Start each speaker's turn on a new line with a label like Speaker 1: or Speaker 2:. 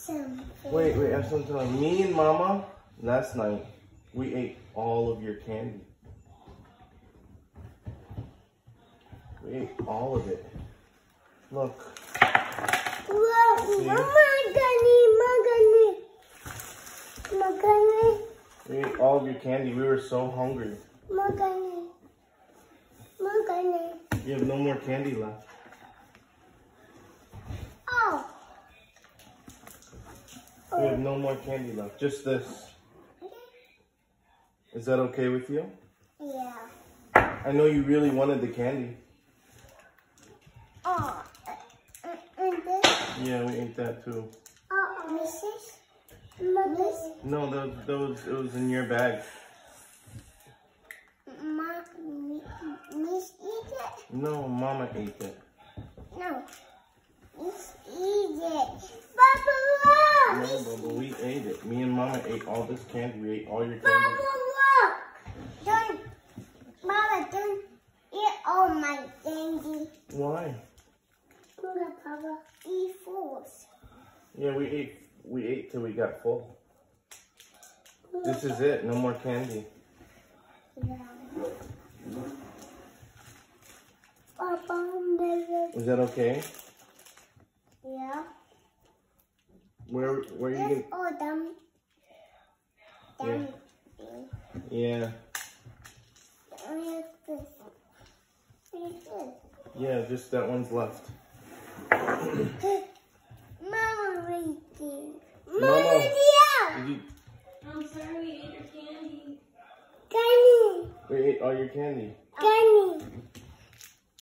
Speaker 1: Wait, I have something to tell you. Me and Mama, last night, we ate all of your candy. We ate all of it. Look.
Speaker 2: Whoa, Mama,
Speaker 1: we ate all of your candy. We were so hungry. You have no more candy left.
Speaker 2: Oh.
Speaker 1: We have no more candy left. Just this. Is that okay with you?
Speaker 2: Yeah.
Speaker 1: I know you really wanted the candy.
Speaker 2: Oh. And this?
Speaker 1: Yeah, we ate that too.
Speaker 2: Oh, Mrs.
Speaker 1: No, those it was in your bag.
Speaker 2: Miss eat it?
Speaker 1: No, Mama ate it.
Speaker 2: No. Miss eat it. Papa,
Speaker 1: No, Bubba, we ate it. Me and Mama ate all this candy. We ate all your candy.
Speaker 2: Papa, don't, Mama, don't eat all my candy.
Speaker 1: Why?
Speaker 2: Papa, eat fools.
Speaker 1: Yeah, we ate till we got full. This is it. No more candy.
Speaker 2: Yeah. Papa,
Speaker 1: Is that okay?
Speaker 2: yeah.
Speaker 1: Where you
Speaker 2: That's
Speaker 1: gonna?
Speaker 2: all done. Done.
Speaker 1: Yeah. Yeah, just that one's left.
Speaker 2: Mama waiting.
Speaker 1: Mama,
Speaker 2: Yeah.
Speaker 1: did you,
Speaker 3: I'm sorry we ate your candy.
Speaker 2: Candy.
Speaker 1: we ate all your candy.
Speaker 2: Candy.